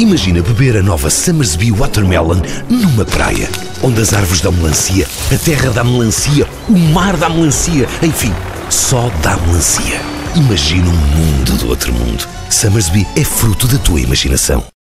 Imagina beber a nova Somersby Watermelon numa praia, onde as árvores dão melancia, a terra dá melancia, o mar dá melancia, enfim, só dá melancia. Imagina um mundo do outro mundo. Somersby é fruto da tua imaginação.